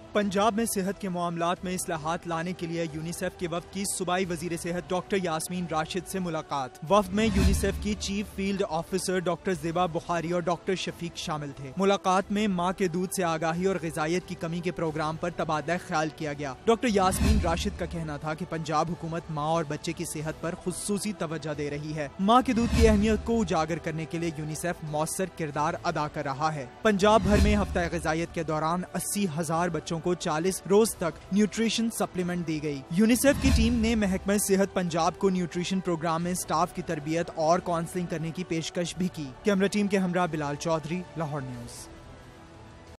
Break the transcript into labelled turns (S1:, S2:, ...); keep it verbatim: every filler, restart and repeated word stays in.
S1: पंजाब में सेहत के मामलात में इस्लाहात लाने के लिए यूनिसेफ के वफ्द की सूबाई वजीर सेहत डॉक्टर यास्मीन राशिद से मुलाकात। वफ्द में यूनिसेफ की chief field officer doctor Zeba Bukhari और डॉक्टर शफीक शामिल थे। मुलाकात में माँ के दूध से आगाही और ग़िज़ाइयत की कमी के प्रोग्राम पर तबादला ख्याल किया गया। डॉक्टर यास्मीन राशिद का कहना था कि पंजाब हुकूमत माँ और बच्चे की सेहत पर खुसूसी तवज्जो दे रही है। माँ के दूध की अहमियत को उजागर करने के लिए यूनिसेफ मौसर किरदार अदा कर रहा है। पंजाब भर में हफ्ता ग़िज़ाइयत के दौरान अस्सी हजार बच्चों को चालीस रोज तक न्यूट्रिशन सप्लीमेंट दी गई। यूनिसेफ की टीम ने महकमा सेहत पंजाब को न्यूट्रिशन प्रोग्राम में स्टाफ की तरबियत और काउंसलिंग करने की पेशकश भी की। कैमरा टीम के हमरा बिलाल चौधरी, लाहौर न्यूज।